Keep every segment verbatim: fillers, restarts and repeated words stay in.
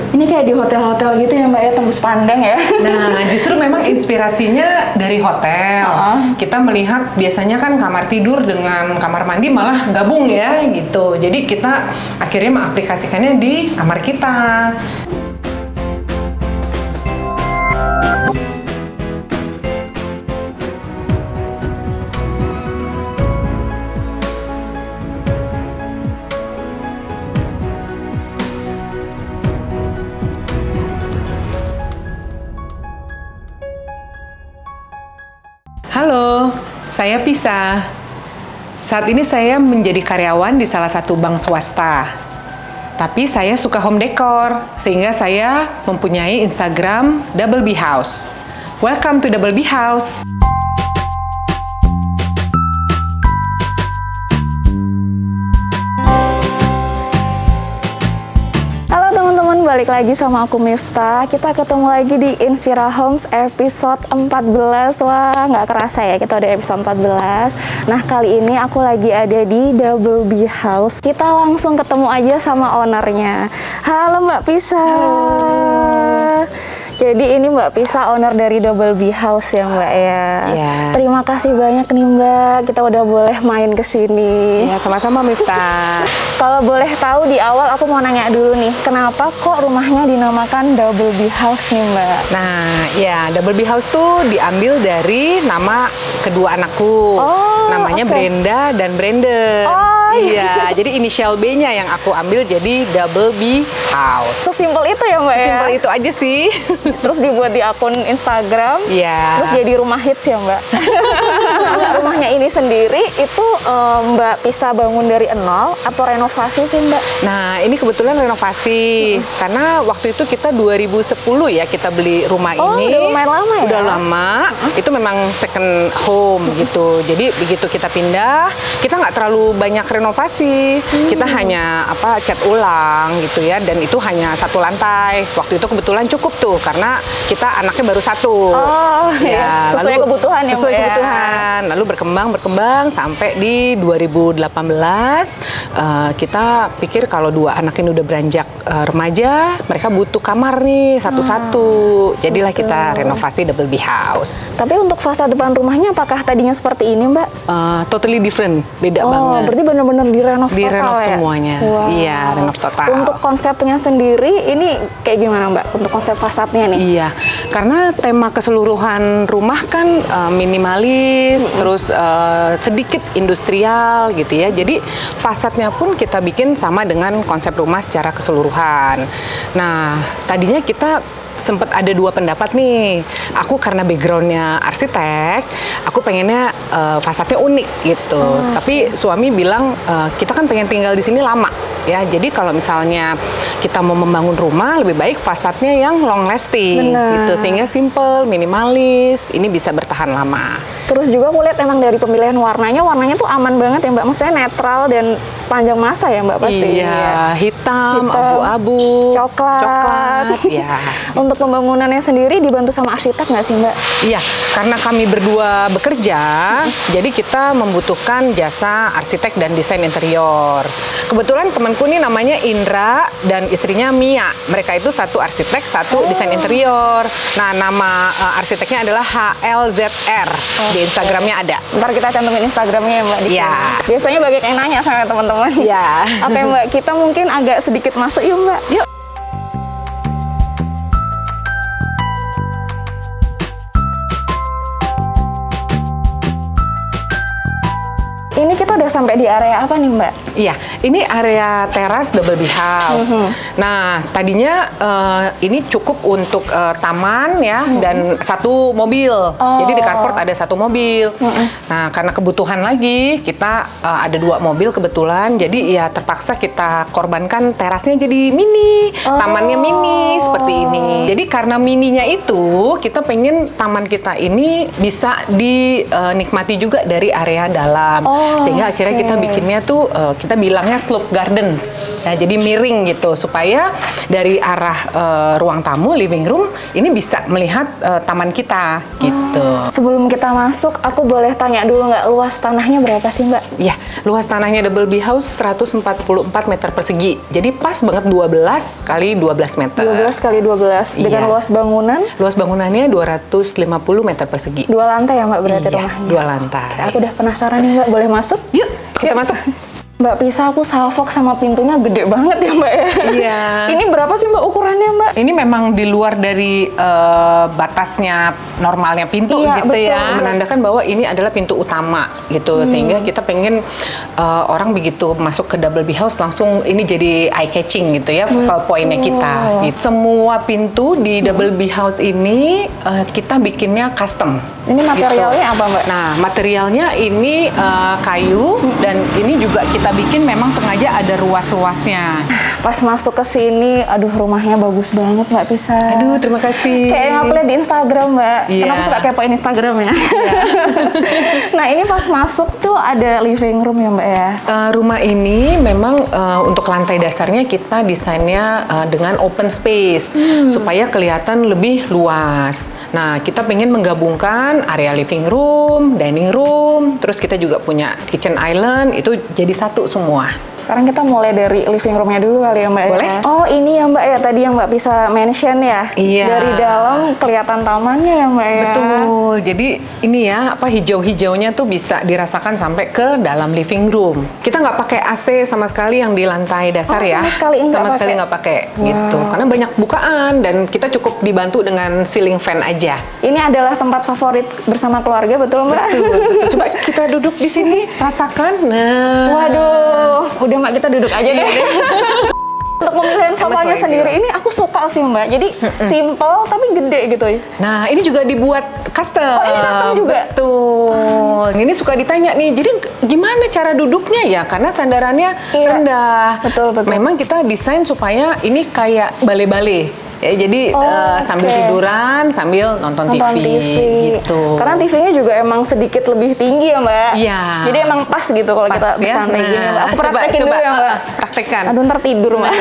Ini kayak di hotel-hotel gitu ya Mbak ya, tembus pandang ya. Nah, justru memang inspirasinya dari hotel. Uh-huh. Kita melihat biasanya kan kamar tidur dengan kamar mandi malah gabung ya gitu. Jadi kita akhirnya mengaplikasikannya di kamar kita. Halo, saya Pisa. Saat ini saya menjadi karyawan di salah satu bank swasta. Tapi saya suka home decor, sehingga saya mempunyai Instagram Double B House. Welcome to Double B House. Balik lagi sama aku Miftah. Kita ketemu lagi di Inspira Homes episode empat belas. Wah, nggak kerasa ya kita udah episode empat belas. Nah, kali ini aku lagi ada di Double B House. Kita langsung ketemu aja sama ownernya. Halo Mbak Pisa. Halo. Jadi ini Mbak Pisa, owner dari Double B House ya Mbak ya. Ya. Terima kasih banyak nih Mbak, kita udah boleh main ke sini. Ya, sama-sama Miftah. Kalau boleh tahu di awal aku mau nanya dulu nih, kenapa kok rumahnya dinamakan Double B House nih Mbak? Nah, ya Double B House tuh diambil dari nama kedua anakku. Oh, namanya okay. Brenda dan Brenda. Oh, iya, jadi inisial B-nya yang aku ambil jadi Double B House. Sesimpel itu ya Mbak ya? Sesimpel itu aja sih. Terus dibuat di akun Instagram, yeah. Terus jadi rumah hits ya Mbak. Rumahnya ini sendiri itu um, Mbak Pisa bangun dari nol atau renovasi sih Mbak? Nah, ini kebetulan renovasi uh. karena waktu itu kita dua ribu sepuluh ya kita beli rumah oh, ini. Udah lumayan lama ya? Udah lama. Uh. Itu memang second home uh. gitu. Jadi begitu kita pindah, kita nggak terlalu banyak renovasi. Hmm. Kita hanya apa cat ulang gitu ya, dan itu hanya satu lantai. Waktu itu kebetulan cukup tuh karena karena kita anaknya baru satu. Oh, ya. Iya. Sesuai lalu, kebutuhan ya, Sesuai Mbak kebutuhan. Lalu berkembang, berkembang sampai di dua ribu delapan belas uh, kita pikir kalau dua anak ini udah beranjak uh, remaja, mereka butuh kamar nih satu-satu. Hmm, Jadilah betul. Kita renovasi Double B House. Tapi untuk fasad depan rumahnya apakah tadinya seperti ini, Mbak? Uh, totally different, beda oh, banget. Oh, berarti benar-benar direnov total Direnov ya? semuanya. Wow. Iya, renov total. Untuk konsepnya sendiri, ini kayak gimana, Mbak? Untuk konsep fasadnya nih? Iya, karena tema keseluruhan rumah kan uh, minimalis, mm-hmm. terus uh, sedikit industrial gitu ya. Jadi fasadnya pun kita bikin sama dengan konsep rumah secara keseluruhan. Nah, tadinya kita sempat ada dua pendapat nih. Aku karena backgroundnya arsitek, aku pengennya uh, fasadnya unik gitu. Hmm. Tapi suami bilang uh, kita kan pengen tinggal di sini lama ya. Jadi kalau misalnya kita mau membangun rumah, lebih baik fasadnya yang long lasting. Bener. Gitu, sehingga simple, minimalis. Ini bisa bertahan lama. Terus juga aku lihat emang dari pemilihan warnanya, warnanya tuh aman banget ya Mbak. Maksudnya netral dan sepanjang masa ya Mbak pasti. Iya, ya. hitam, abu-abu, coklat. coklat ya. Untuk pembangunannya sendiri dibantu sama arsitek nggak sih Mbak? Iya, karena kami berdua bekerja, hmm. jadi kita membutuhkan jasa arsitek dan desain interior. Kebetulan temanku ini namanya Indra dan istrinya Mia. Mereka itu satu arsitek, satu oh. desain interior. Nah, nama uh, arsiteknya adalah H L Z R. Oh. Di Instagramnya ada. Ntar kita cantumin Instagramnya ya Mbak. Iya. Biasanya banyak yang nanya sama teman-teman. Iya. Oke Mbak, kita mungkin agak sedikit masuk yuk Mbak. Yuk. Ini kita udah sampai di area apa nih Mbak? Iya, ini area teras Double B House. Mm-hmm. Nah, tadinya uh, ini cukup untuk uh, taman ya, mm-hmm. dan satu mobil. Oh. Jadi di carport ada satu mobil. Mm-hmm. Nah, karena kebutuhan lagi, kita uh, ada dua mobil kebetulan. Jadi ya terpaksa kita korbankan terasnya jadi mini, oh. tamannya mini seperti ini. Jadi karena mininya itu, kita pengen taman kita ini bisa dinikmati juga dari area dalam. Oh. Sehingga akhirnya Makanya kita bikinnya tuh uh, kita bilangnya slope garden. Ya, jadi miring gitu supaya dari arah uh, ruang tamu living room ini bisa melihat uh, taman kita gitu. Oh, sebelum kita masuk, aku boleh tanya dulu nggak, luas tanahnya berapa sih Mbak? Ya, luas tanahnya Double B House seratus empat puluh empat meter persegi. Jadi pas banget dua belas kali dua belas meter. dua belas kali dua belas dengan Iya. luas bangunan? Luas bangunannya dua ratus lima puluh meter persegi. Dua lantai ya Mbak berarti Iya, rumahnya? dua lantai. Aku udah penasaran nih Mbak, boleh masuk? Yuk, kita masuk. Mbak Pisa, aku salfok sama pintunya gede banget ya Mbak ya? Iya. Ini berapa sih Mbak ukurannya Mbak? Ini memang di luar dari uh, batasnya normalnya pintu Iya, gitu betul, ya. betul. Menandakan bahwa ini adalah pintu utama gitu. Hmm. Sehingga kita pengen uh, orang begitu masuk ke Double B House langsung ini jadi eye catching gitu ya, focal pointnya kita. Gitu. Semua pintu di Double B House ini uh, kita bikinnya custom. Ini materialnya gitu. apa Mbak? Nah, materialnya ini uh, kayu dan ini juga kita bikin memang sengaja ada ruas-ruasnya. Pas masuk ke sini, aduh rumahnya bagus banget Mbak Pisa. Aduh, terima kasih. Kayak yang aku lihat di Instagram Mbak. Iya. Kenapa suka kepoin Instagram ya? Iya. Nah ini pas masuk tuh ada living room ya Mbak ya? Uh, rumah ini memang uh, untuk lantai dasarnya kita desainnya uh, dengan open space hmm. supaya kelihatan lebih luas. Nah, kita pengen menggabungkan area living room, dining room, terus kita juga punya kitchen island, itu jadi satu semua. Sekarang kita mulai dari living roomnya dulu kali ya Mbak. Boleh. Ya? Oh ini ya Mbak ya, tadi yang Mbak bisa mention ya. Iya. Dari dalam kelihatan tamannya ya Mbak ya. Betul. Jadi ini ya apa hijau-hijaunya tuh bisa dirasakan sampai ke dalam living room. Kita nggak pakai A C sama sekali yang di lantai dasar Oh, ya. sama sekali nggak sama pakai. sekali nggak pakai Wow. gitu. Karena banyak bukaan dan kita cukup dibantu dengan ceiling fan aja. Ini adalah tempat favorit bersama keluarga, betul Mbak? Betul, betul. Coba kita duduk di sini, rasakan. Nah. Waduh, udah Mbak kita duduk aja deh. Untuk pemilihan sofanya banget sendiri juga. ini aku suka sih Mbak. Jadi simple tapi gede gitu ya. Nah, ini juga dibuat custom. Oh, ini custom juga? Betul. Ini suka ditanya nih, jadi gimana cara duduknya ya? Karena sandarannya Iya. rendah. Betul, betul. Memang kita desain supaya ini kayak bale-bale. Ya, jadi Oh, eh, sambil oke. tiduran, sambil nonton, Nonton T V, T V gitu. Karena T V-nya juga emang sedikit lebih tinggi ya Mbak. Iya. Jadi emang pas gitu kalau Pas kita ya. bersantai gini Mbak. Aku Coba- praktekin coba, dulu ya Mbak. eh, eh, praktekkan. Aduh ntar tidur Mbak.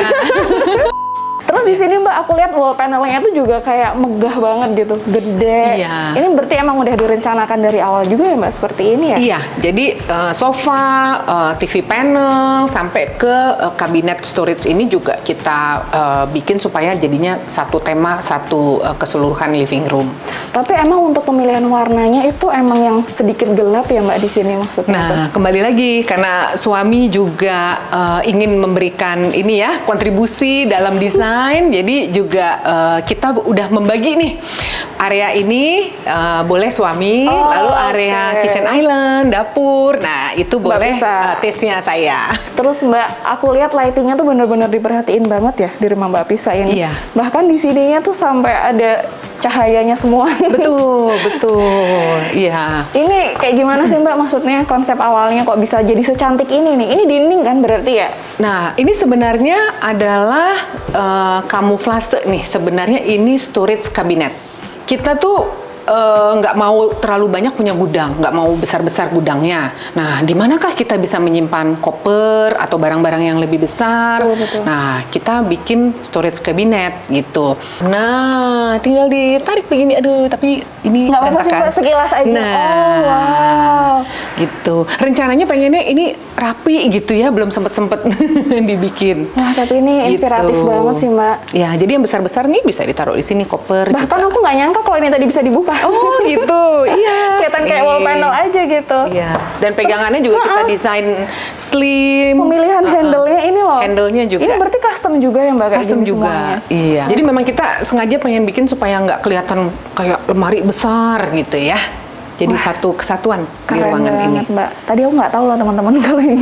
Terus di sini Mbak aku lihat wall panelnya tuh juga kayak megah banget gitu, gede. Iya. Ini berarti emang udah direncanakan dari awal juga ya Mbak seperti ini ya? Iya, jadi uh, sofa, uh, T V panel, sampai ke uh, kabinet storage ini juga kita uh, bikin supaya jadinya satu tema, satu uh, keseluruhan living room. Tapi emang untuk pemilihan warnanya itu emang yang sedikit gelap ya Mbak di sini maksudnya tuh? Nah, kembali lagi karena suami juga uh, ingin memberikan ini ya kontribusi dalam desain, jadi juga uh, kita udah membagi nih area ini uh, boleh suami, Oh, lalu area oke. kitchen island, dapur, nah itu boleh bisa. uh, taste-nya saya. Terus Mbak, aku lihat lightingnya tuh bener-bener diperhatiin banget ya di rumah Mbak Pisa ini. Iya. Bahkan di sininya tuh sampai ada cahayanya semua. Betul, betul, iya. Ini kayak gimana sih Mbak maksudnya konsep awalnya kok bisa jadi secantik ini nih? Ini dinding kan berarti ya? Nah, ini sebenarnya adalah uh, kamuflase nih. Sebenarnya ini storage cabinet. Kita tuh eh, nggak mau terlalu banyak punya gudang, nggak mau besar-besar gudangnya. Nah, di manakah kita bisa menyimpan koper atau barang-barang yang lebih besar? Betul, betul. Nah, kita bikin storage cabinet gitu. Nah, tinggal ditarik begini. Aduh, tapi ini Nggak apa-apa sih berantakan. Mbak, sekilas aja. Nah, Oh, wow. gitu. Rencananya pengennya ini rapi gitu ya, belum sempet-sempet dibikin. Wah, tapi ini inspiratif Gitu. banget sih Mbak. Ya, jadi yang besar-besar nih bisa ditaruh di sini koper. Bahkan juga. aku nggak nyangka kalau ini tadi bisa dibuka. Oh gitu, iya. Kelihatan kayak wall panel aja gitu. Iya. Dan pegangannya juga kita desain slim. Pemilihan Uh-uh. handle-nya ini loh. Handle-nya juga. Ini berarti custom juga ya Mbak kayak Custom gini juga, semuanya? iya. Jadi memang kita sengaja pengen bikin supaya nggak kelihatan kayak lemari besar gitu ya. Jadi Wah, satu kesatuan di Keren ruangan ini. banget Mbak. Tadi aku nggak tahu loh teman-teman kalau ini ya.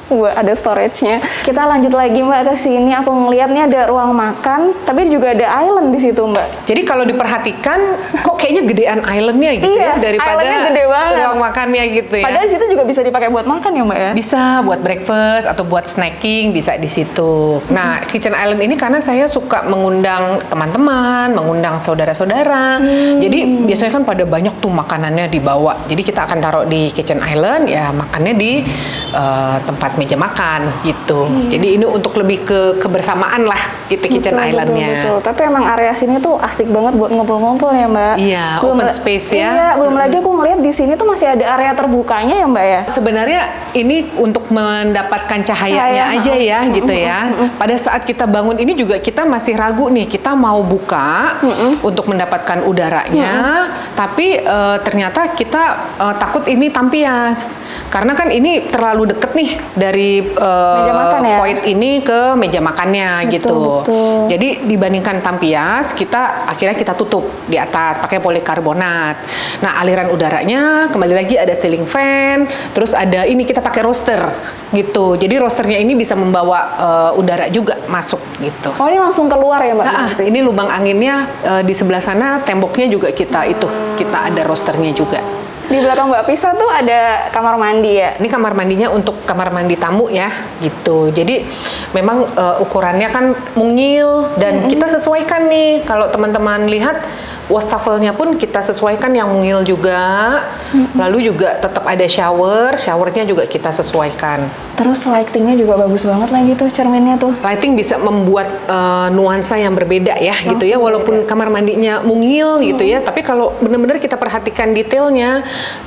buat ada storage-nya. Kita lanjut lagi Mbak ke sini. Aku ngeliat nih ada ruang makan, tapi juga ada island di situ Mbak. Jadi kalau diperhatikan, kok kayaknya gedean islandnya gitu iya, ya daripada islandnya gede banget. ruang makannya gitu ya. Padahal di situ juga bisa dipakai buat makan ya Mbak ya. Bisa buat breakfast atau buat snacking bisa di situ. Nah, kitchen island ini karena saya suka mengundang teman-teman, mengundang saudara-saudara. Hmm. Jadi biasanya kan pada banyak tuh makanannya dibawa. Jadi kita akan taruh di kitchen island, ya makannya di uh, tempat meja makan gitu. Hmm. Jadi ini untuk lebih ke kebersamaan lah gitu kitchen islandnya. Betul, betul. Tapi emang area sini tuh asik banget buat ngumpul-ngumpul ya Mbak. Iya, belum open space ya. Iya, belum hmm. lagi aku ngeliat di sini tuh masih ada area terbukanya ya Mbak ya. Sebenarnya ini untuk mendapatkan cahayanya Cahaya. aja ya hmm. gitu ya. Hmm. Pada saat kita bangun ini juga kita masih ragu nih, kita mau buka hmm. untuk mendapatkan udaranya, hmm. tapi uh, ternyata kita uh, takut ini tampias. Karena kan ini terlalu deket nih dari uh, meja makan ya? void ini ke meja makannya betul, gitu. Betul. Jadi dibandingkan tampias, kita akhirnya kita tutup di atas pakai polikarbonat. Nah, aliran udaranya kembali lagi ada ceiling fan, terus ada ini kita pakai roaster gitu. Jadi roasternya ini bisa membawa uh, udara juga masuk gitu. Oh, ini langsung keluar ya Mbak? Nah, ini lubang anginnya uh, di sebelah sana, temboknya juga kita hmm. itu kita ada roasternya juga. Di belakang Mbak Pisa tuh ada kamar mandi ya? Ini kamar mandinya untuk kamar mandi tamu ya, gitu. Jadi memang uh, ukurannya kan mungil dan mm-hmm. kita sesuaikan nih. Kalau teman-teman lihat wastafelnya pun kita sesuaikan yang mungil juga. Mm-hmm. Lalu juga tetap ada shower, showernya juga kita sesuaikan. Terus lightingnya juga bagus banget lagi tuh cerminnya tuh. Lighting bisa membuat uh, nuansa yang berbeda ya, langsung gitu ya. Walaupun beda. Kamar mandinya mungil mm-hmm. gitu ya, tapi kalau benar-benar kita perhatikan detailnya.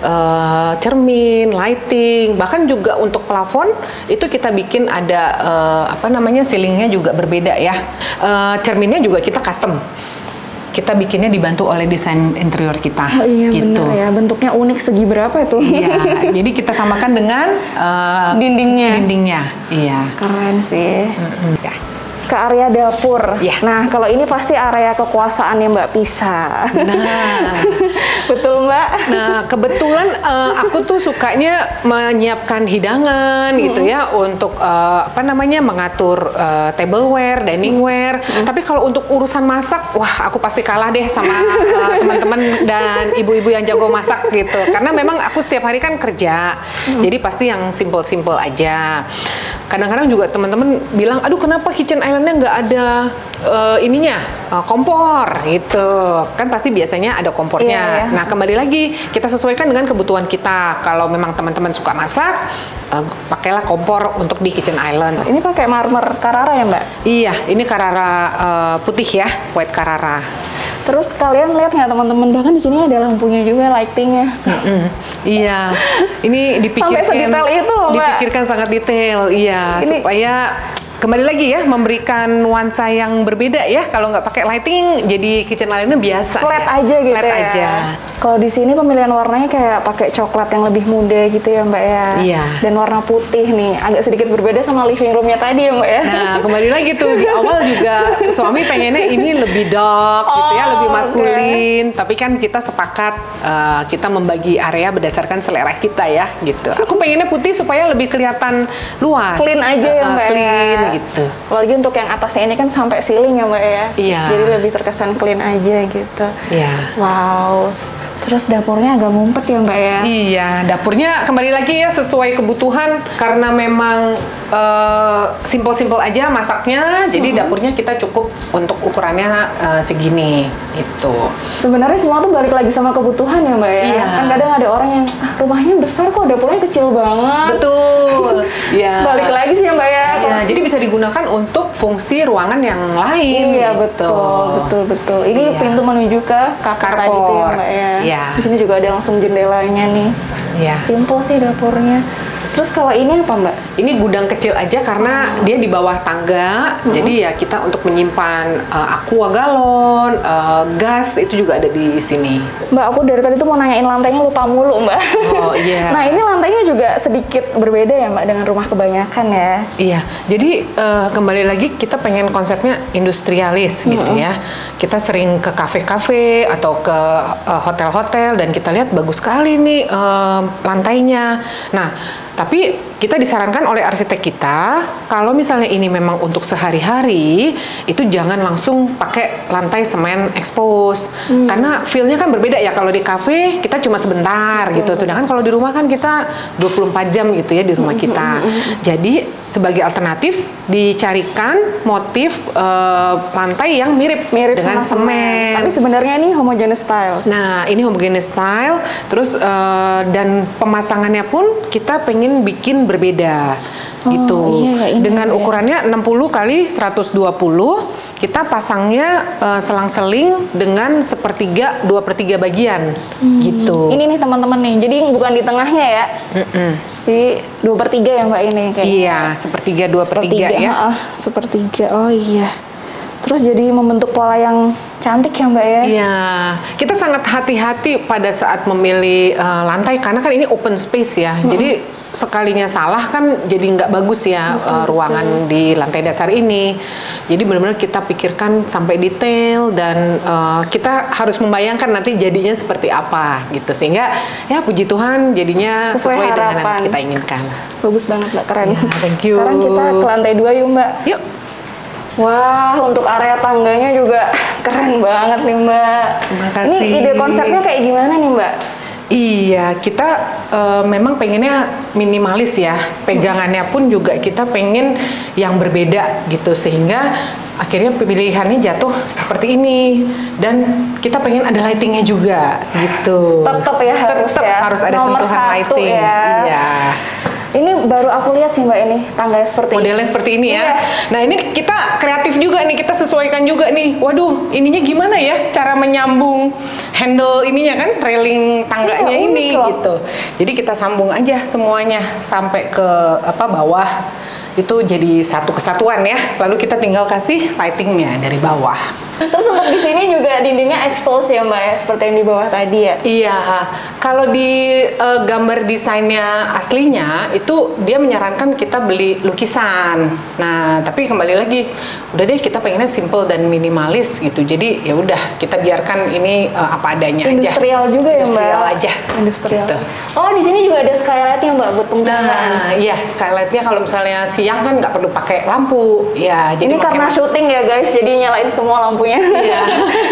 Uh, cermin, lighting, bahkan juga untuk plafon itu kita bikin ada uh, apa namanya ceilingnya juga berbeda ya. Uh, cerminnya juga kita custom. Kita bikinnya dibantu oleh desain interior kita. Oh iya gitu. Bener ya, bentuknya unik segi berapa itu? Iya, jadi kita samakan dengan uh, dindingnya. Dindingnya, iya. Keren sih. Mm-hmm. Ya. Ke area dapur. Ya. Nah, kalau ini pasti area kekuasaannya Mbak Pisa. Nah, betul Mbak. Nah, kebetulan uh, aku tuh sukanya menyiapkan hidangan mm-hmm. gitu ya untuk uh, apa namanya mengatur uh, tableware, diningware. Mm-hmm. Tapi kalau untuk urusan masak, wah aku pasti kalah deh sama uh, teman-teman dan ibu-ibu yang jago masak gitu. Karena memang aku setiap hari kan kerja, mm-hmm. jadi pasti yang simple-simple aja. Kadang-kadang juga teman-teman bilang, aduh kenapa kitchen islandnya nggak ada uh, ininya uh, kompor gitu, kan pasti biasanya ada kompornya. Yeah, yeah. Nah kembali lagi kita sesuaikan dengan kebutuhan kita. Kalau memang teman-teman suka masak, uh, pakailah kompor untuk di kitchen island. Ini pakai marmer Carrara ya Mbak? Iya, ini Carrara uh, putih ya, white Carrara. Terus kalian lihat nggak teman-teman, bahkan di sini ada lampunya juga, lightingnya. Mm-hmm. Iya, ini dipikirkan. Sampai sedetail itu loh Mbak. Dipikirkan sangat detail, iya, ini, supaya kembali lagi ya memberikan nuansa yang berbeda ya. Kalau nggak pakai lighting, jadi kitchen islandnya biasa. Flat ya. aja gitu Flat ya. aja. Kalau di sini pemilihan warnanya kayak pakai coklat yang lebih muda gitu ya Mbak ya. Iya. Dan warna putih nih, agak sedikit berbeda sama living roomnya tadi ya Mbak ya. Nah kembali lagi tuh di awal juga suami pengennya ini lebih dark oh, gitu ya, lebih maskulin. Okay. Tapi kan kita sepakat uh, kita membagi area berdasarkan selera kita ya gitu. Aku pengennya putih supaya lebih kelihatan luas. Clean aja ya Mbak. Uh, clean ya. Gitu. Apalagi untuk yang atasnya ini kan sampai ceiling ya Mbak ya. Iya. Jadi lebih terkesan clean aja gitu. Iya. Wow. Terus dapurnya agak ngumpet ya Mbak ya? Iya, dapurnya kembali lagi ya sesuai kebutuhan. Karena memang uh, simple-simple aja masaknya, jadi mm-hmm. dapurnya kita cukup untuk ukurannya uh, segini gitu. Sebenarnya semua tuh balik lagi sama kebutuhan ya Mbak ya? Iya. Kan kadang ada orang yang ah, rumahnya besar kok dapurnya kecil banget. Betul. Iya. Balik lagi sih ya Mbak ya? Iya, jadi bisa digunakan untuk fungsi ruangan yang lain. Iya gitu. betul, betul, betul. Ini iya. pintu menuju ke carport tadi tuh ya Mbak ya? Iya. Di sini juga ada langsung jendelanya nih. Iya. Simple sih dapurnya. Terus kalau ini apa Mbak? Ini gudang kecil aja karena oh. dia di bawah tangga, hmm. jadi ya kita untuk menyimpan uh, aqua galon, uh, gas itu juga ada di sini. Mbak, aku dari tadi tuh mau nanyain lantainya lupa mulu Mbak. Oh iya. Yeah. Nah ini lantainya juga sedikit berbeda ya Mbak dengan rumah kebanyakan ya? Iya, jadi uh, kembali lagi kita pengen konsepnya industrialis hmm. gitu ya. Kita sering ke kafe-kafe atau ke uh, hotel-hotel dan kita lihat bagus sekali nih uh, lantainya. Nah, tapi kita disarankan oleh arsitek kita, kalau misalnya ini memang untuk sehari-hari, itu jangan langsung pakai lantai semen expose. Hmm. Karena feel-nya kan berbeda ya, kalau di kafe kita cuma sebentar betul, gitu. Sedangkan kalau di rumah kan kita dua puluh empat jam gitu ya di rumah kita. Hmm, hmm, hmm. Jadi sebagai alternatif dicarikan motif uh, lantai yang mirip, mirip dengan semen. semen. Tapi sebenarnya ini homogeneous style. Nah, ini homogeneous style, terus uh, dan pemasangannya pun kita pengen bikin berbeda oh, gitu. Iya, ini dengan ukurannya enam puluh kali seratus dua puluh, kita pasangnya uh, selang-seling dengan sepertiga dua per tiga bagian hmm. gitu. Ini nih teman-teman nih, jadi bukan di tengahnya ya. Mm-mm. Jadi dua per tiga ya Mbak ini kayak. Iya, sepertiga dua per tiga ya. Uh, sepertiga, oh iya. Terus jadi membentuk pola yang cantik ya Mbak ya? Iya, kita sangat hati-hati pada saat memilih uh, lantai karena kan ini open space ya. Hmm. Jadi sekalinya salah kan jadi nggak bagus ya betul, uh, ruangan betul. Di lantai dasar ini. Jadi benar-benar kita pikirkan sampai detail dan uh, kita harus membayangkan nanti jadinya seperti apa gitu. Sehingga ya puji Tuhan jadinya sesuai, sesuai dengan yang kita inginkan. Bagus banget Mbak, keren. Ya, thank you. Sekarang kita ke lantai dua yuk Mbak. Yuk. Wah, untuk area tangganya juga keren banget nih Mbak. Terima kasih. Ini ide konsepnya kayak gimana nih Mbak? Iya, kita uh, memang pengennya minimalis ya. Pegangannya pun juga kita pengen yang berbeda gitu. Sehingga akhirnya pilihannya jatuh seperti ini. Dan kita pengen ada lightingnya juga gitu. Tetap ya harus Tetap ya. harus ada Nomor sentuhan satu lighting. Ya. Iya. Ini baru aku lihat sih Mbak ini tangganya seperti modelnya ini. seperti ini ya. Iya. Nah ini kita kreatif juga nih, kita sesuaikan juga nih. Waduh, ininya gimana ya cara menyambung handle ininya kan, railing tangganya iya, ini gitu. Jadi kita sambung aja semuanya sampai ke apa bawah. Itu jadi satu kesatuan ya. Lalu kita tinggal kasih lightingnya dari bawah. Terus untuk di sini juga dindingnya expose ya Mbak ya, seperti yang di bawah tadi ya? Iya, kalau di uh, gambar desainnya aslinya itu dia menyarankan kita beli lukisan. Nah, tapi kembali lagi, udah deh kita pengennya simple dan minimalis gitu. Jadi ya udah kita biarkan ini uh, apa adanya industrial aja. Juga ya Mbak? Industrial aja. Industrial. Gitu. Oh di sini juga ada skylightnya Mbak buat pencahayaan. Nah, iya skylightnya kalau misalnya siang kan nggak perlu pakai lampu. Ya, jadi ini karena syuting ya guys, jadi nyalain semua lampunya. Iya.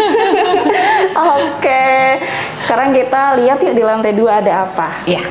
Oke, sekarang kita lihat yuk di lantai dua ada apa. Iya.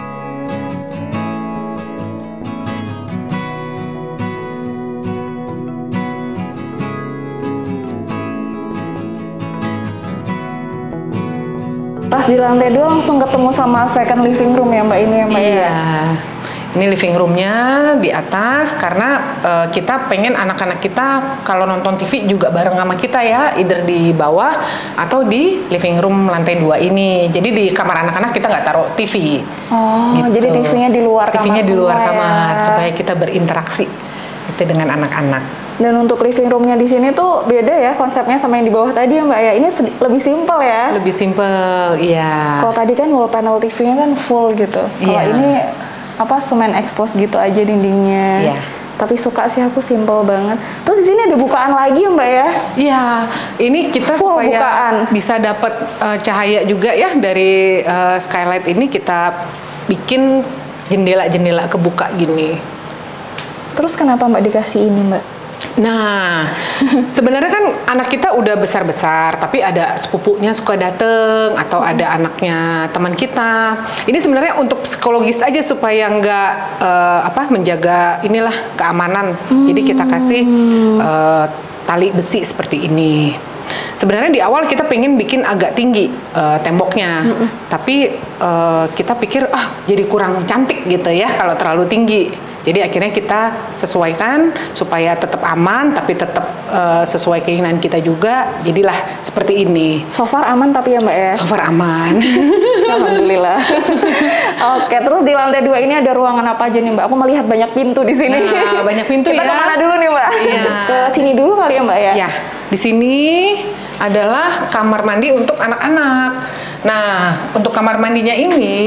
Pas di lantai dua langsung ketemu sama second living room ya Mbak ini ya Mbak iya. ya? Ini living roomnya di atas karena uh, kita pengen anak-anak kita kalau nonton T V juga bareng sama kita ya, either di bawah atau di living room lantai dua ini. Jadi di kamar anak-anak kita nggak taruh T V. Oh, gitu. Jadi T V-nya di luar kamar. T V-nya di luar ya. kamar supaya kita berinteraksi itu dengan anak-anak. Dan untuk living roomnya di sini tuh beda ya konsepnya sama yang di bawah tadi ya Mbak ya. Ini lebih simpel ya. Lebih simpel, iya. Kalau tadi kan wall panel T V-nya kan full gitu. Kalau iya. ini apa semen expose gitu aja dindingnya. Iya. Tapi suka sih aku simple banget. Terus di sini ada bukaan lagi ya Mbak ya? Iya, ini kita full supaya bukaan. Bisa dapat uh, cahaya juga ya dari uh, skylight ini kita bikin jendela-jendela kebuka gini. Terus kenapa Mbak dikasih ini Mbak? Nah, sebenarnya kan anak kita udah besar-besar, tapi ada sepupunya suka dateng atau ada anaknya teman kita. Ini sebenarnya untuk psikologis aja supaya nggak uh, apa menjaga inilah keamanan. Hmm. Jadi kita kasih uh, tali besi seperti ini. Sebenarnya di awal kita pengen bikin agak tinggi uh, temboknya, mm-mm. tapi uh, kita pikir ah jadi kurang cantik gitu ya kalau terlalu tinggi. Jadi akhirnya kita sesuaikan supaya tetap aman tapi tetap uh, sesuai keinginan kita juga. Jadilah seperti ini. So far aman tapi ya Mbak ya? So far aman. Alhamdulillah. Oke, terus di lantai dua ini ada ruangan apa aja nih Mbak? Aku melihat banyak pintu di sini. Nah, banyak pintu kita ya. Kita kemana dulu nih Mbak? Iya. Ke sini dulu kali ya Mbak ya? Ya, di sini adalah kamar mandi untuk anak-anak. Nah, untuk kamar mandinya ini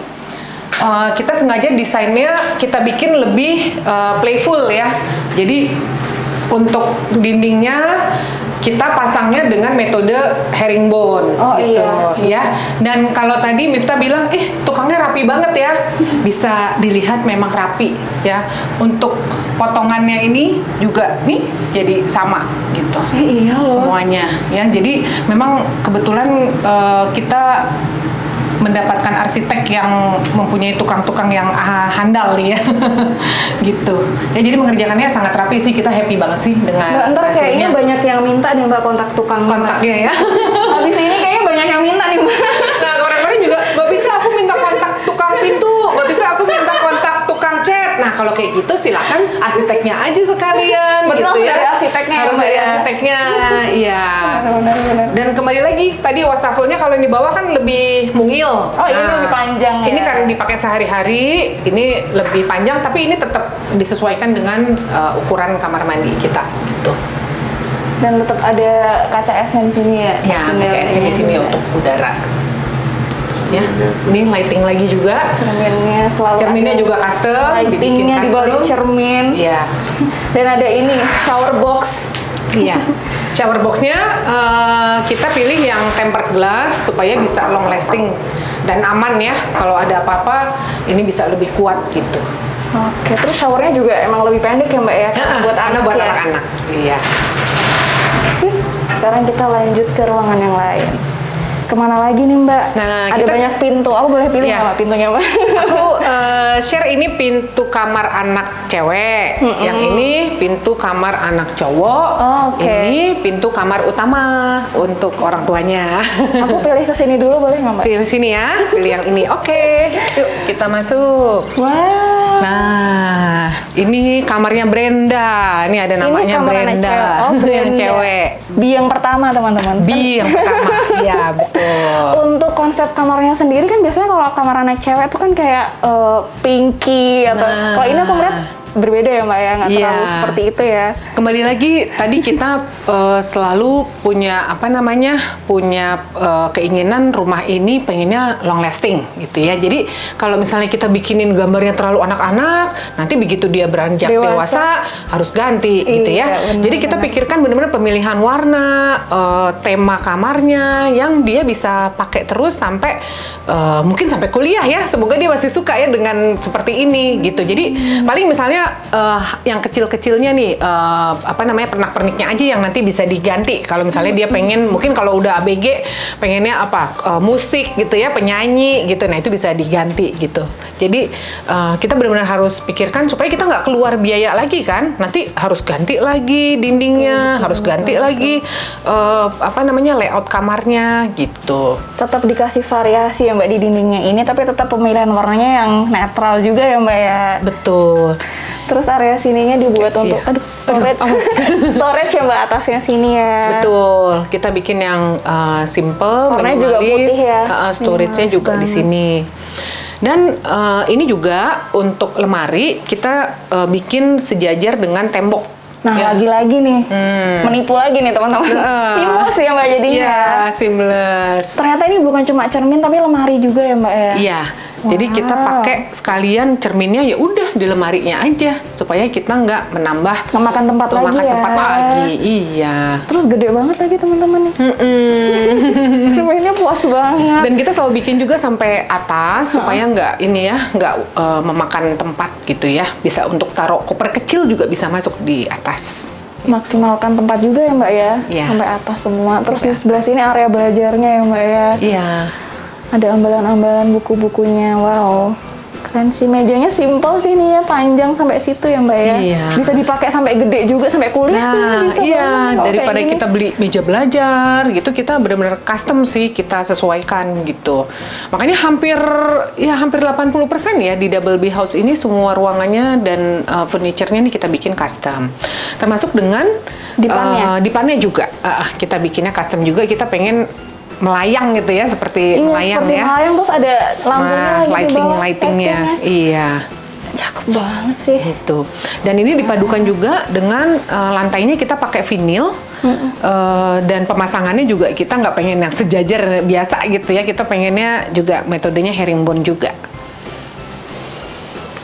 Uh, kita sengaja desainnya kita bikin lebih uh, playful ya. Jadi untuk dindingnya kita pasangnya dengan metode herringbone Oh, gitu iya. ya. Dan kalau tadi Miftah bilang, eh tukangnya rapi banget ya, bisa dilihat memang rapi ya. Untuk potongannya ini juga nih jadi sama gitu. Eh, iya loh. Semuanya ya. Jadi memang kebetulan uh, kita mendapatkan arsitek yang mempunyai tukang-tukang yang ah, handal nih ya. Gitu ya, jadi mengerjakannya sangat rapi sih, kita happy banget sih dengan Mbak, ntar hasilnya. kayaknya banyak yang minta nih Mbak kontak tukang Kontaknya ya. Habis ini kayaknya banyak yang minta nih Mbak. Nah kemarin-kemarin juga nggak bisa aku minta kontak tukang pintu, nggak bisa aku minta kontak tukang cat. Nah kalau kayak gitu silakan arsiteknya aja sekalian. Berarti gitu langsung ya. dari arsiteknya ya, Harus Mbak, dari ya? arsiteknya, iya. Benar-benar. Dan kembali lagi tadi wastafelnya kalau yang di bawah kan lebih mungil. Oh, ini lebih panjang ya? Ini kan dipakai sehari-hari, ini lebih panjang, tapi ini tetap disesuaikan dengan uh, ukuran kamar mandi kita. Tuh. Dan tetap ada kaca esnya di sini ya? Ya, kaca esnya di sini untuk udara. Ya, ini lighting lagi juga. Cerminnya selalu Cerminnya ada. juga custom, dibikin Lightingnya di balik custom. cermin. Iya. Dan ada ini shower box. Iya. Shower boxnya uh, kita pilih yang tempered glass supaya bisa long lasting dan aman ya. Kalau ada apa-apa ini bisa lebih kuat gitu. Oke, terus showernya juga emang lebih pendek ya Mbak ya? Nah, buat karena anak buat ya? anak-anak. Iya. Sip, sekarang kita lanjut ke ruangan yang lain. Kemana lagi nih Mbak? Nah, ada kita- banyak pintu. Aku boleh pilih Iya. nggak Mbak pintunya Mbak? Aku uh, share ini pintu kamar anak cewek, Mm-mm. yang ini pintu kamar anak cowok, Oh, oke. ini pintu kamar utama untuk orang tuanya. Aku pilih ke sini dulu boleh nggak Mbak? Pilih sini ya, pilih yang ini. Oke, yuk kita masuk. Wah. Nah, ini kamarnya Brenda. Ini ada namanya ini kamar anak Brenda. cewek. Oh, yang Brenda. cewek. Bi yang pertama teman-teman. Bi yang pertama. Iya, betul. Untuk konsep kamarnya sendiri kan biasanya kalau kamar anak cewek itu kan kayak eh, pinky atau Nah. kalau ini aku melihat berbeda ya Mbak ya, nggak Iya. terlalu seperti itu ya. Kembali lagi tadi kita uh, selalu punya apa namanya punya uh, keinginan rumah ini pengennya long lasting gitu ya. Jadi kalau misalnya kita bikinin gambarnya terlalu anak-anak, nanti begitu dia beranjak Dewasa. dewasa, harus ganti gitu ya. Iya, benar, Jadi kita benar. pikirkan benar-benar pemilihan warna, uh, tema kamarnya yang dia bisa pakai terus sampai uh, mungkin sampai kuliah ya. Semoga dia masih suka ya dengan seperti ini gitu. Jadi paling misalnya uh, yang kecil-kecilnya nih uh, apa namanya pernak-perniknya aja yang nanti bisa diganti. Kalau misalnya dia pengen mungkin kalau udah A B G pengennya apa uh, musik gitu ya, penyanyi gitu. Nah, itu bisa diganti gitu. Jadi uh, kita benar-benar harus pikirkan supaya kita nggak keluar biaya lagi kan. Nanti harus ganti lagi dindingnya, Betul, harus betul, ganti betul, lagi uh, apa namanya layout kamarnya gitu. Tetap dikasih variasi ya Mbak di dindingnya ini, tapi tetap pemilihan warnanya yang netral juga ya Mbak ya. Betul. Terus area sininya dibuat untuk, Iya. aduh, storage, Aduh, storage ya Mbak atasnya sini ya. Betul, kita bikin yang uh, simple, Warnanya juga minimalis, putih ya. uh, storage-nya Minimalis juga di banget. sini. Dan uh, ini juga untuk lemari kita uh, bikin sejajar dengan tembok. Nah, Ya. lagi-lagi nih, Hmm. menipu lagi nih teman-teman. Heeh. Seamless ya Mbak jadinya. Iya, seamless. Ternyata ini bukan cuma cermin tapi lemari juga ya Mbak ya. Iya. Jadi kita Wow. pakai sekalian cerminnya ya udah di lemarinya aja supaya kita nggak menambah Memakan tempat lagi memakan ya. tempat lagi. Iya. Terus gede banget lagi teman-teman nih. Mm-mm. Cerminnya puas banget. Dan kita selalu bikin juga sampai atas supaya nggak ini ya nggak uh, memakan tempat gitu ya. Bisa untuk taruh koper kecil juga bisa masuk di atas. Maksimalkan tempat juga ya Mbak ya. Iya. Sampai atas semua. Terus di sebelah sini area belajarnya ya Mbak ya. Iya. Ada ambalan-ambalan buku-bukunya. Wow. Keren sih. Mejanya simple sih nih ya, panjang sampai situ ya Mbak ya. Iya. Bisa dipakai sampai gede juga, sampai kuliah sih Nah, bisa iya banget kalau daripada kayak gini. kita beli meja belajar gitu, kita benar-benar custom sih kita sesuaikan gitu. Makanya hampir ya hampir delapan puluh persen ya di Double B House ini semua ruangannya dan uh, furniture-nya nih kita bikin custom. Termasuk dengan Dipannya? uh, dipannya juga. Uh, kita bikinnya custom juga, kita pengen melayang gitu ya, seperti Iya, melayang seperti ya. melayang terus ada lampunya Nah, lagi di lighting bawah. lightingnya, lightingnya. iya. Cakep banget sih. Gitu. Dan ini dipadukan juga dengan uh, lantainya kita pakai vinil. Uh, dan pemasangannya juga kita nggak pengen yang sejajar biasa gitu ya, kita pengennya juga metodenya herringbone juga. Itu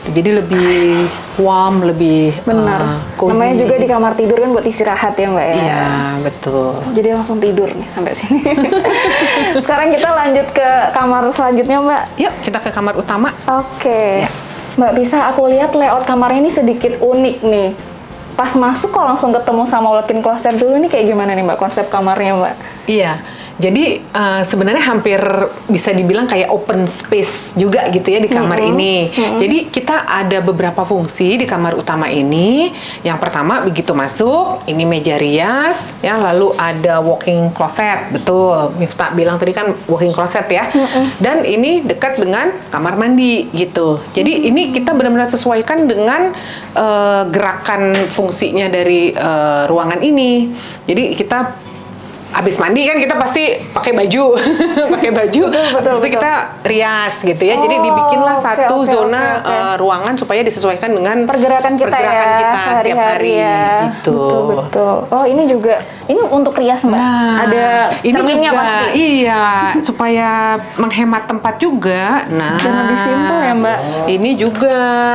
Jadi lebih warm, lebih Benar. uh, cozy. Namanya juga di kamar tidur kan buat istirahat ya Mbak ya. Iya, betul. Jadi langsung tidur nih sampai sini. Sekarang kita lanjut ke kamar selanjutnya Mbak. Yuk, kita ke kamar utama. Oke. Ya. Mbak, bisa aku lihat layout kamarnya ini sedikit unik nih. Pas masuk kok langsung ketemu sama walk-in closet dulu, nih kayak gimana nih Mbak konsep kamarnya Mbak? Iya. Jadi uh, sebenarnya hampir bisa dibilang kayak open space juga gitu ya di kamar Mm-hmm. ini. Mm-hmm. Jadi kita ada beberapa fungsi di kamar utama ini. Yang pertama begitu masuk, ini meja rias, ya lalu ada walk-in closet, betul. Miftah bilang tadi kan walk-in closet ya. Mm-hmm. Dan ini dekat dengan kamar mandi gitu. Jadi mm-hmm. ini kita benar-benar sesuaikan dengan uh, gerakan fungsinya dari uh, ruangan ini. Jadi kita habis mandi kan kita pasti pakai baju, pakai baju, betul, betul, habis itu betul. kita rias gitu ya. Oh, Jadi dibikinlah oke, satu oke, zona oke, oke. uh, ruangan supaya disesuaikan dengan Pergerakan kita pergerakan ya kita setiap sehari-hari hari ya. gitu. Betul, betul. Oh, ini juga ini untuk rias Mbak. Nah, Ada ini cerminnya juga, pasti. iya, supaya menghemat tempat juga. Nah, Dan lebih simpel ya Mbak. Ini juga.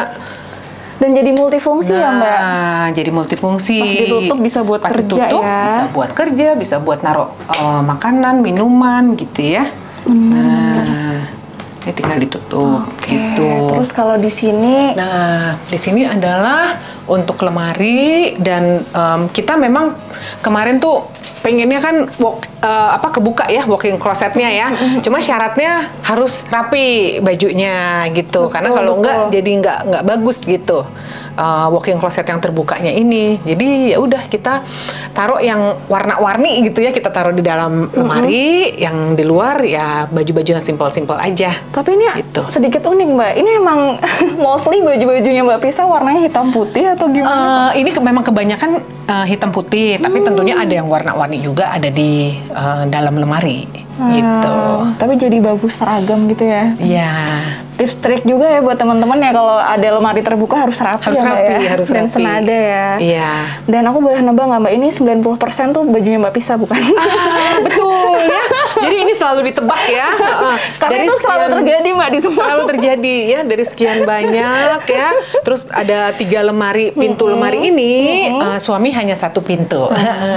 Dan jadi multifungsi ya Mbak. Nah, jadi multifungsi. Pas ditutup bisa buat Pas kerja ditutup, ya. Bisa buat kerja, bisa buat naruh uh, makanan, minuman gitu ya. Hmm. Nah, ini tinggal ditutup Oke. gitu. Terus kalau di sini, Nah, di sini adalah untuk lemari dan um, kita memang kemarin tuh pengennya kan walk, uh, apa kebuka ya walk-in closetnya ya. Cuma syaratnya harus rapi bajunya gitu. Betul, Karena kalau betul. enggak jadi nggak nggak bagus gitu. Uh, walk-in closet yang terbukanya ini. Jadi ya udah kita taruh yang warna-warni gitu ya, kita taruh di dalam lemari, mm-hmm. yang di luar ya baju-baju yang simpel-simpel aja. tapi ini Gitu. sedikit unik Mbak. Ini emang mostly baju-bajunya Mbak Pisa warnanya hitam putih atau gimana? Uh, ini ke, memang kebanyakan uh, hitam putih, tapi Hmm. tentunya ada yang warna-warni juga ada di uh, dalam lemari gitu. Ah, tapi jadi bagus seragam gitu ya. Iya. Tips trik juga ya buat teman-teman ya kalau ada lemari terbuka harus rapi Harus ya Mbak rapi, ya. harus Dan rapi. senada ya. Iya. Dan aku boleh nebak nggak Mbak, ini sembilan puluh persen tuh bajunya Mbak Pisa bukan? Ah, betul ya. Jadi ini selalu ditebak ya. Uh, Karena itu selalu sekian- terjadi Mbak di semua. Selalu terjadi ya, dari sekian banyak ya. Terus ada tiga lemari, pintu lemari ini uh, suami hanya satu pintu.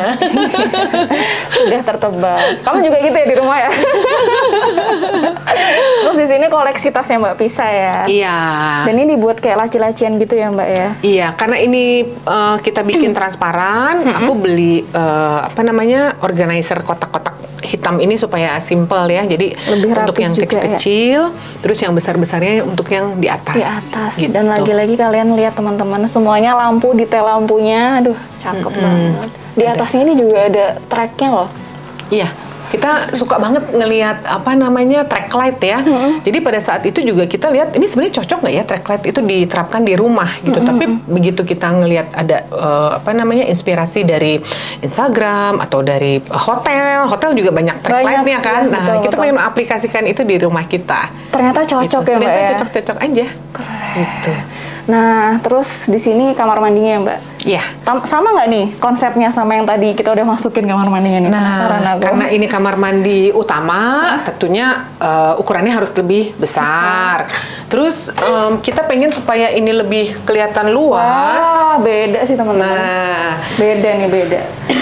Sudah tertebak. Kamu juga gitu ya di rumah ya? Terus di sini koleksi tasnya Mbak Pisa ya. Iya. Dan ini dibuat kayak laci-lacian gitu ya Mbak ya. Iya, karena ini uh, kita bikin transparan, aku beli uh, apa namanya organizer kotak-kotak hitam ini supaya simple ya. Jadi Lebih untuk rapi yang juga kecil-kecil, terus yang besar-besarnya untuk yang di atas. Di atas. gitu. Dan lagi-lagi kalian lihat teman-teman, semuanya lampu, detail lampunya, aduh cakep banget. Di atasnya ini juga ada tracknya loh. Iya. Kita suka banget ngelihat apa namanya track light ya. Mm-hmm. Jadi pada saat itu juga kita lihat ini sebenarnya cocok nggak ya track light itu diterapkan di rumah gitu. Mm-hmm. Tapi begitu kita ngelihat ada uh, apa namanya inspirasi dari Instagram atau dari uh, hotel, hotel juga banyak track Banyak, lightnya kan. ya, Nah betul, kita betul. pengen aplikasikan itu di rumah kita. Ternyata cocok Gitu. ya Mbak Ternyata ya. cocok-cocok aja. Keren. Gitu. Nah, terus di sini kamar mandinya ya Mbak. Iya. Tam- sama nggak nih konsepnya sama yang tadi kita udah masukin kamar mandinya nih? Penasaran Nah, aku. karena ini kamar mandi utama, tentunya uh, ukurannya harus lebih besar. Terus um, kita pengen supaya ini lebih kelihatan luas. Wah, beda sih teman-teman. Nah, Beda nih, beda.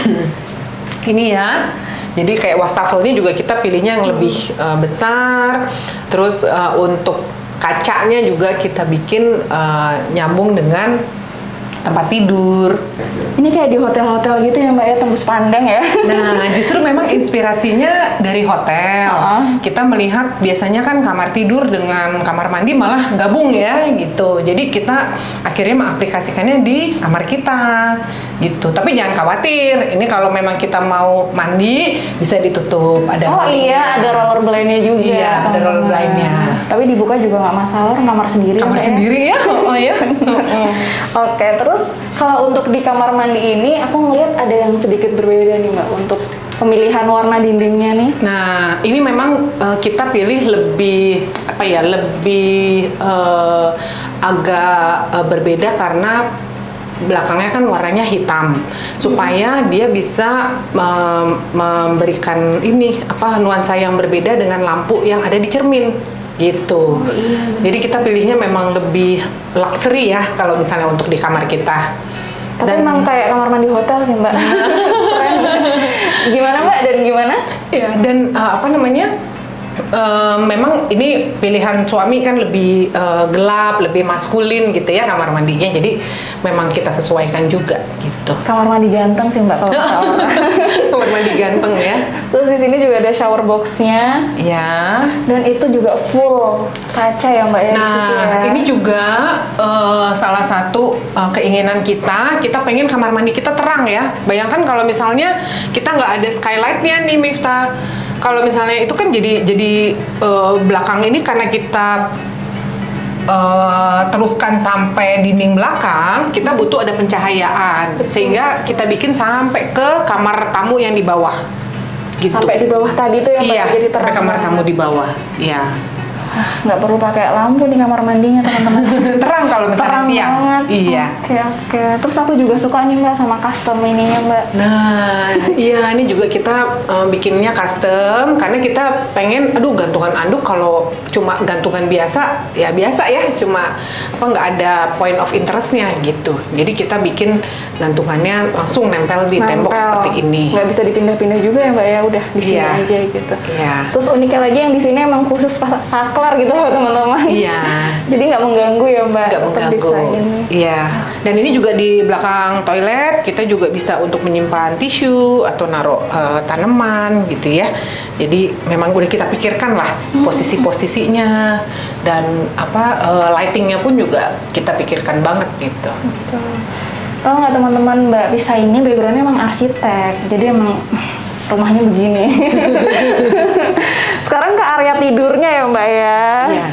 ini ya. Jadi kayak wastafelnya juga kita pilihnya yang lebih uh, besar. Terus uh, untuk kacanya juga kita bikin uh, nyambung dengan tempat tidur. Ini kayak di hotel-hotel gitu ya Mbak ya, tembus pandang ya. Nah, justru memang inspirasinya dari hotel. Uh-huh. Kita melihat biasanya kan kamar tidur dengan kamar mandi malah gabung ya gitu. Jadi kita akhirnya mengaplikasikannya di kamar kita gitu. Tapi jangan khawatir, ini kalau memang kita mau mandi bisa ditutup. Ada Oh rollernya. iya, ada roller blade-nya juga. Iya, ada teman-teman. roller blade-nya. Tapi dibuka juga nggak masalah, orang kamar sendiri. Kamar Mbak ya. sendiri ya? Oh ya. Oke, terus kalau untuk di kamar mandi ini, aku ngelihat ada yang sedikit berbeda nih Mbak untuk pemilihan warna dindingnya nih. Nah, ini memang uh, kita pilih lebih apa ya, lebih uh, agak uh, berbeda karena belakangnya kan warnanya hitam supaya hmm. dia bisa mem memberikan ini apa nuansa yang berbeda dengan lampu yang ada di cermin. gitu. Oh, iya. Jadi kita pilihnya memang lebih luxury ya kalau misalnya untuk di kamar kita. Tapi Dan, emang kayak kamar mandi hotel sih Mbak. Keren. Gimana Mbak dan gimana? ya dan uh, apa namanya? Uh, memang ini pilihan suami kan lebih uh, gelap, lebih maskulin gitu ya kamar mandinya. Jadi memang kita sesuaikan juga gitu. Kamar mandi ganteng sih Mbak kalau kata orang. Kamar mandi ganteng ya. Terus di sini juga ada shower box-nya. Ya. Dan itu juga full kaca ya Mbak ya Nah, di situ ya. ini juga uh, salah satu uh, keinginan kita. Kita pengen kamar mandi kita terang ya. Bayangkan kalau misalnya kita nggak ada skylight-nya nih, Miftah. Kalau misalnya itu kan jadi jadi uh, belakang ini karena kita uh, teruskan sampai dinding belakang, kita butuh ada pencahayaan. Betul. Sehingga kita bikin sampai ke kamar tamu yang di bawah. Gitu. Sampai di bawah tadi tuh yang Iya, Mbak jadi terang. sampai kamar banget. tamu di bawah. Iya. Nggak perlu pakai lampu di kamar mandinya teman-teman. Terang kalau misalnya Terang siang. banget. Iya. Oke oke. Terus aku juga suka nih Mbak sama custom ininya Mbak. Nah, iya ini juga kita uh, bikinnya custom karena kita pengen, aduh gantungan anduk kalau cuma gantungan biasa, ya biasa ya, cuma apa nggak ada point of interestnya gitu. Jadi kita bikin gantungannya langsung nempel di tembok seperti ini. Nggak bisa dipindah-pindah juga ya Mbak ya, udah di sini Iya. aja gitu. Iya. Terus uniknya lagi yang di sini emang khusus pas- saklar gitu loh teman-teman. Iya. Jadi nggak mengganggu ya Mbak. Nggak Tetap mengganggu. bisa ini. Iya. Dan ini juga di belakang toilet kita juga bisa untuk menyimpan tisu atau naruh uh, tanaman gitu ya. Jadi memang udah kita pikirkan lah posisi-posisinya dan apa uh, lightingnya pun juga kita pikirkan banget gitu. Betul. Tahu nggak teman-teman Mbak Pisa ini backgroundnya emang arsitek. Jadi emang rumahnya begini. Sekarang ke area tidurnya ya Mbak ya. Iya.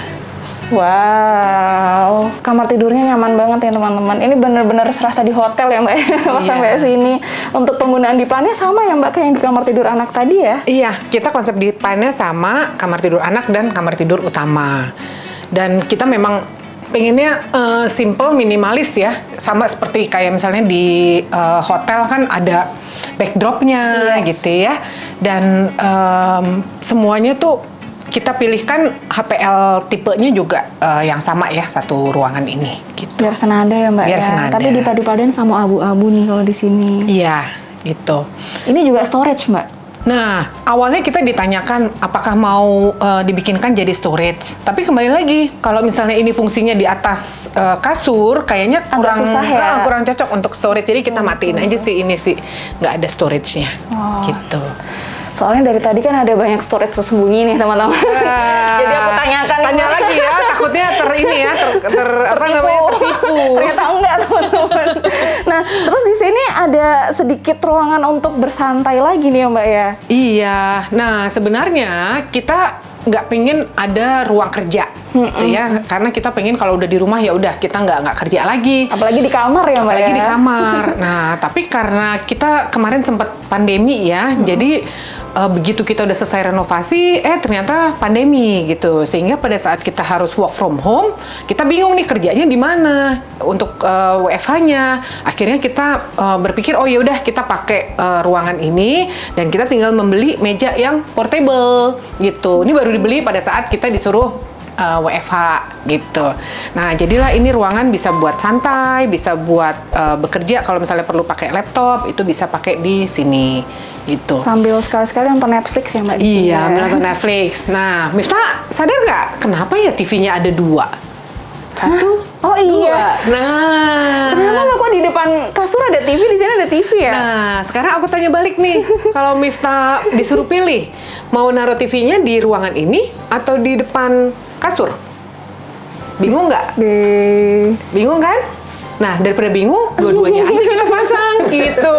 Wow, kamar tidurnya nyaman banget ya teman-teman. Ini bener-bener serasa di hotel ya Mbak. Pas Iya. sampai sini. Untuk penggunaan dipannya sama ya Mbak kayak yang di kamar tidur anak tadi ya. Iya, kita konsep dipannya sama kamar tidur anak dan kamar tidur utama. Dan kita memang pengennya uh, simple, minimalis ya. Sama seperti kayak misalnya di uh, hotel kan ada backdropnya Iya. gitu ya. Dan um, semuanya tuh kita pilihkan H P L tipenya juga uh, yang sama ya, satu ruangan ini gitu. Biar senada ya Mbak Biar ya. senada. Tapi dipadu-paduin sama abu-abu nih kalau di sini. Iya, gitu. Ini juga storage Mbak. Nah, awalnya kita ditanyakan apakah mau uh, dibikinkan jadi storage. Tapi kembali lagi, kalau misalnya ini fungsinya di atas uh, kasur, kayaknya Agak kurang susah ya? uh, kurang cocok untuk storage. Jadi kita matiin aja sih ini sih, nggak ada storage-nya, Oh. gitu. Soalnya dari tadi kan ada banyak storage tersembunyi nih teman-teman. Jadi aku tanyakan nih, Tanya Mbak. lagi ya, takutnya ter ini ya, ter, ter apa Tertipu. namanya tertipu. Ternyata enggak teman-teman. Nah, terus di sini ada sedikit ruangan untuk bersantai lagi nih ya Mbak ya. Iya, nah sebenarnya kita nggak pengen ada ruang kerja, gitu ya, karena kita pengen kalau udah di rumah ya udah kita nggak nggak kerja lagi. Apalagi di kamar ya Mbak Apalagi ya. di kamar. Nah, tapi karena kita kemarin sempat pandemi ya, jadi uh, begitu kita udah selesai renovasi, eh ternyata pandemi gitu. Sehingga pada saat kita harus work from home, kita bingung nih kerjanya di mana untuk uh, W F H-nya. Akhirnya kita uh, berpikir, oh ya udah kita pakai uh, ruangan ini dan kita tinggal membeli meja yang portable gitu. Ini baru dibeli pada saat kita disuruh uh, W F H gitu. Nah, jadilah ini ruangan bisa buat santai, bisa buat uh, bekerja. Kalau misalnya perlu pakai laptop, itu bisa pakai di sini gitu. Sambil sekali-sekali nonton Netflix ya Mbak di sini. Iya, ya. menonton Netflix. Nah, Miftah sadar nggak kenapa ya T V-nya ada dua? Satu, Oh iya. dua. Nah, Kenapa Mbak kok di depan kasur ada T V, di sini ada T V ya? Nah, sekarang aku tanya balik nih. Kalau Miftah disuruh pilih, mau naruh T V-nya di ruangan ini atau di depan kasur? Bingung nggak? Di Bingung kan? Nah, daripada bingung, dua-duanya aja kita pasang gitu.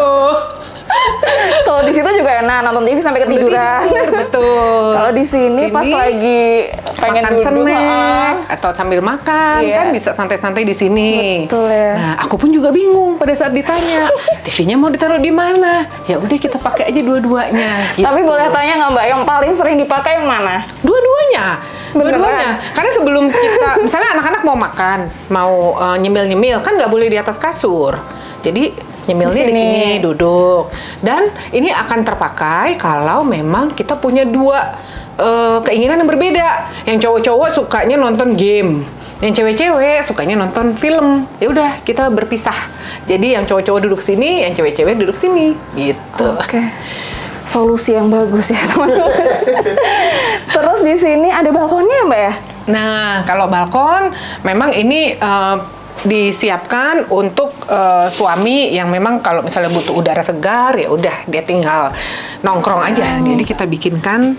kalau di situ juga enak nonton T V sampai ketiduran. Tidur, betul. Kalau di sini pas Sini, lagi pengen makan duduk, snack ah. atau sambil makan Iya. kan bisa santai-santai di sini. Betul ya. Nah, aku pun juga bingung pada saat ditanya T V-nya mau ditaruh di mana. Ya udah kita pakai aja dua-duanya. Gitu. Tapi boleh tanya nggak Mbak, yang paling sering dipakai yang mana? Dua-duanya, Beneran? dua-duanya. Karena sebelum kita, misalnya anak-anak mau makan, mau uh, nyemil-nyemil, kan nggak boleh di atas kasur. Jadi Nyemilnya di sini duduk. Dan ini akan terpakai kalau memang kita punya dua uh, keinginan yang berbeda. Yang cowok-cowok sukanya nonton game, yang cewek-cewek sukanya nonton film. Ya udah, kita berpisah. Jadi yang cowok-cowok duduk sini, yang cewek-cewek duduk sini, gitu. Oke. Okay. Solusi yang bagus ya, teman-teman. Terus di sini ada balkonnya ya, Mbak ya? Nah, kalau balkon memang ini uh, disiapkan untuk uh, suami yang memang kalau misalnya butuh udara segar, ya udah dia tinggal nongkrong aja. Hmm. Jadi kita bikinkan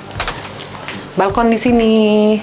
balkon di sini.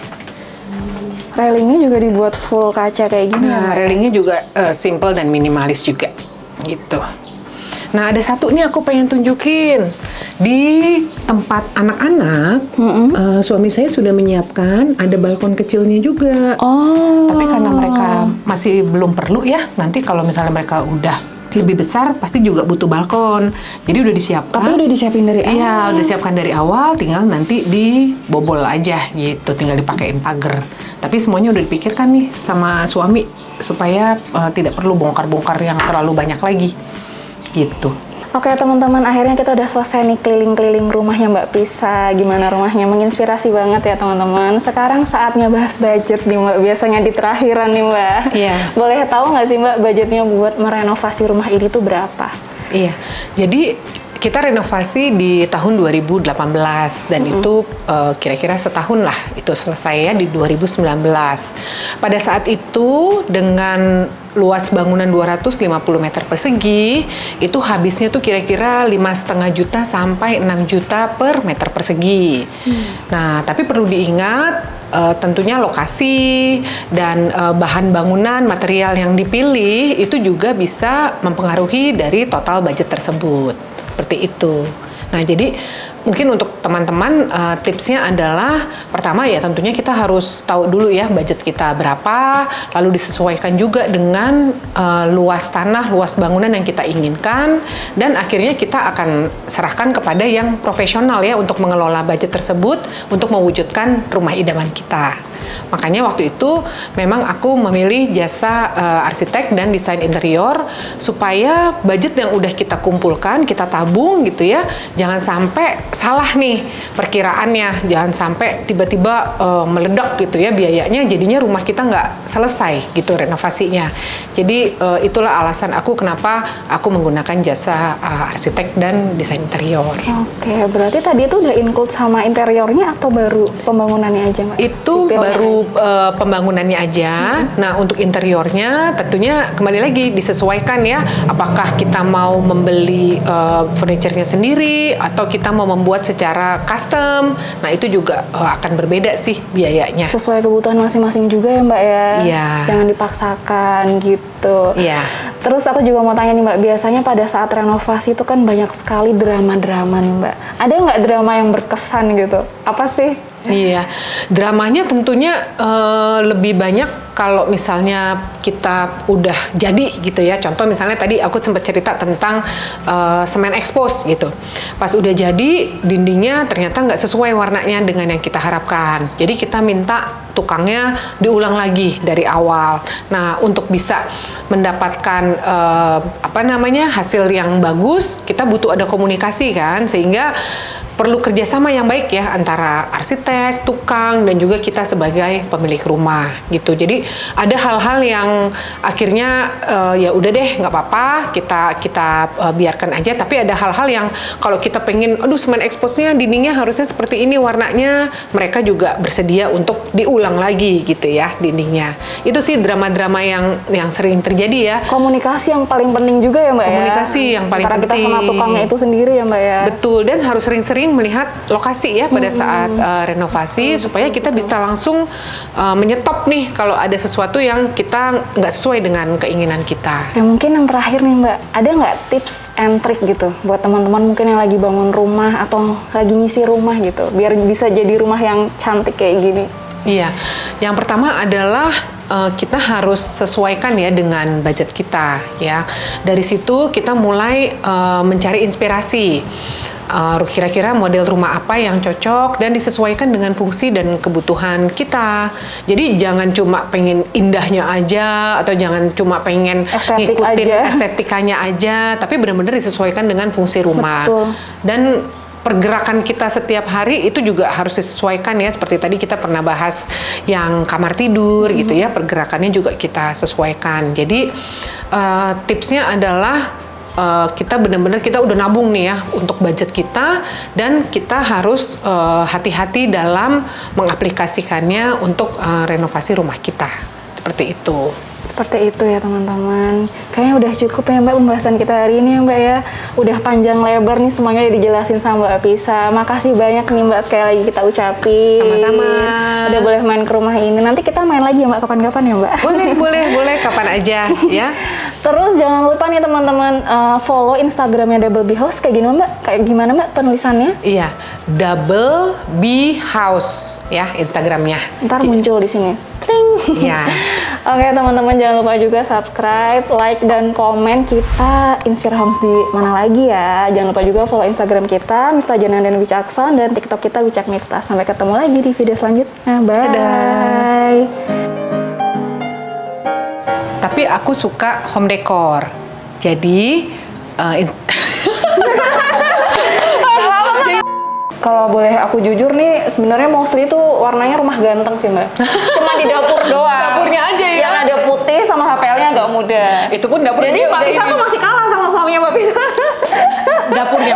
Railingnya juga dibuat full kaca kayak gini. Nah, ya, railingnya juga uh, simple dan minimalis juga, gitu. Nah, ada satu nih aku pengen tunjukin. Di tempat anak-anak, mm-hmm. uh, suami saya sudah menyiapkan ada balkon kecilnya juga. Oh. Tapi karena mereka masih belum perlu ya, nanti kalau misalnya mereka udah lebih besar, pasti juga butuh balkon. Jadi udah disiapkan. Tapi udah disiapin dari awal? Iya, udah disiapkan dari awal, tinggal nanti dibobol aja gitu, tinggal dipakein pagar. Tapi semuanya udah dipikirkan nih sama suami, supaya uh, tidak perlu bongkar-bongkar yang terlalu banyak lagi. Gitu. Oke teman-teman, akhirnya kita udah selesai nih keliling-keliling rumahnya Mbak Pisa. Gimana rumahnya? Menginspirasi banget ya teman-teman. Sekarang saatnya bahas budget nih Mbak. Biasanya di terakhiran nih Mbak. Iya. Boleh tahu nggak sih Mbak budgetnya buat merenovasi rumah ini tuh berapa? Iya. Jadi kita renovasi di tahun dua ribu delapan belas dan mm-hmm. itu uh, kira-kira setahun lah itu selesai ya di dua ribu sembilan belas. Pada saat itu dengan luas bangunan dua ratus lima puluh meter persegi itu habisnya tuh kira-kira lima setengah juta sampai enam juta per meter persegi. Hmm. Nah, tapi perlu diingat uh, tentunya lokasi dan uh, bahan bangunan, material yang dipilih itu juga bisa mempengaruhi dari total budget tersebut. Seperti itu. Nah, jadi mungkin untuk teman-teman uh, tipsnya adalah pertama ya tentunya kita harus tahu dulu ya budget kita berapa, lalu disesuaikan juga dengan uh, luas tanah, luas bangunan yang kita inginkan, dan akhirnya kita akan serahkan kepada yang profesional ya untuk mengelola budget tersebut untuk mewujudkan rumah idaman kita. Makanya waktu itu memang aku memilih jasa uh, arsitek dan desain interior supaya budget yang udah kita kumpulkan, kita tabung gitu ya, jangan sampai salah nih perkiraannya, jangan sampai tiba-tiba uh, meledak gitu ya biayanya, jadinya rumah kita nggak selesai gitu renovasinya. Jadi uh, itulah alasan aku kenapa aku menggunakan jasa uh, arsitek dan desain interior. Oke, berarti tadi itu udah include sama interiornya atau baru pembangunannya aja Mbak? Itu Sipilnya baru uh, pembangunannya aja. Hmm. Nah, untuk interiornya tentunya kembali lagi disesuaikan ya, apakah kita mau membeli uh, furniture-nya sendiri atau kita mau membuat secara custom. Nah, itu juga uh, akan berbeda sih biayanya. Sesuai kebutuhan masing-masing juga ya Mbak ya? Iya. Jangan dipaksakan gitu. Iya. Terus aku juga mau tanya nih Mbak, biasanya pada saat renovasi itu kan banyak sekali drama-drama nih Mbak. Ada nggak drama yang berkesan gitu? Apa sih? Iya, dramanya tentunya uh, lebih banyak kalau misalnya kita udah jadi gitu ya. Contoh misalnya tadi aku sempat cerita tentang uh, semen expose gitu. Pas udah jadi dindingnya ternyata nggak sesuai warnanya dengan yang kita harapkan. Jadi kita minta tukangnya diulang lagi dari awal. Nah, untuk bisa mendapatkan uh, apa namanya hasil yang bagus, kita butuh ada komunikasi kan, sehingga perlu kerjasama yang baik ya antara arsitek, tukang, dan juga kita sebagai pemilik rumah gitu. Jadi ada hal-hal yang akhirnya uh, ya udah deh nggak apa-apa kita kita uh, biarkan aja. Tapi ada hal-hal yang kalau kita pengen, aduh semen expose-nya dindingnya harusnya seperti ini warnanya, mereka juga bersedia untuk diulang lagi gitu ya dindingnya. Itu sih drama-drama yang yang sering terjadi ya. Komunikasi yang paling penting juga ya Mbak ya. Komunikasi yang paling antara penting. Kita sama tukangnya itu sendiri ya Mbak ya. Betul, dan harus sering-sering melihat lokasi ya pada saat uh, renovasi hmm. supaya kita bisa langsung uh, menyetop nih kalau ada sesuatu yang kita nggak sesuai dengan keinginan kita. Ya mungkin yang terakhir nih Mbak, ada nggak tips and trick gitu buat teman-teman mungkin yang lagi bangun rumah atau lagi ngisi rumah gitu biar bisa jadi rumah yang cantik kayak gini? Iya, yang pertama adalah uh, kita harus sesuaikan ya dengan budget kita ya. Dari situ kita mulai uh, mencari inspirasi. uh, kira-kira model rumah apa yang cocok dan disesuaikan dengan fungsi dan kebutuhan kita. Jadi jangan cuma pengen indahnya aja atau jangan cuma pengen Estetik ngikutin aja. estetikanya aja, tapi benar-benar disesuaikan dengan fungsi rumah. Betul. Dan pergerakan kita setiap hari itu juga harus disesuaikan ya, seperti tadi kita pernah bahas yang kamar tidur gitu ya, pergerakannya juga kita sesuaikan. Jadi uh, tipsnya adalah uh, kita benar-benar kita udah nabung nih ya untuk budget kita, dan kita harus uh, hati-hati dalam mengaplikasikannya untuk uh, renovasi rumah kita, seperti itu. Seperti itu ya teman-teman. Kayaknya udah cukup ya Mbak pembahasan kita hari ini ya Mbak ya. Udah panjang lebar nih semuanya udah dijelasin sama Mbak Apisa. Makasih banyak nih Mbak, sekali lagi kita ucapin. Sama-sama. Udah boleh main ke rumah ini. Nanti kita main lagi ya Mbak, kapan-kapan ya Mbak? Boleh, boleh, boleh, kapan aja ya. Terus jangan lupa nih teman-teman uh, follow Instagramnya Double B House. Kayak gimana Mbak? Kayak gimana Mbak penulisannya? Iya, Double B House ya Instagramnya. Ntar muncul di sini. Tring. Iya. Oke teman-teman, jangan lupa juga subscribe, like, dan komen kita Inspira Homes di mana lagi ya. Jangan lupa juga follow Instagram kita Miftah Janan dan Wicakson, dan TikTok kita Wicak Miftah. Sampai ketemu lagi di video selanjutnya. Bye. Dadah. Tapi aku suka home decor. Jadi uh, kalau boleh aku jujur nih, sebenarnya mostly tuh warnanya rumah ganteng sih Mbak. Cuma di dapur doang. Dapurnya aja ya. Yang ada putih sama H P L-nya agak muda. Itu pun dapur. Jadi Mbak Pisa tuh masih kalah sama suaminya Mbak Pisa. Dapur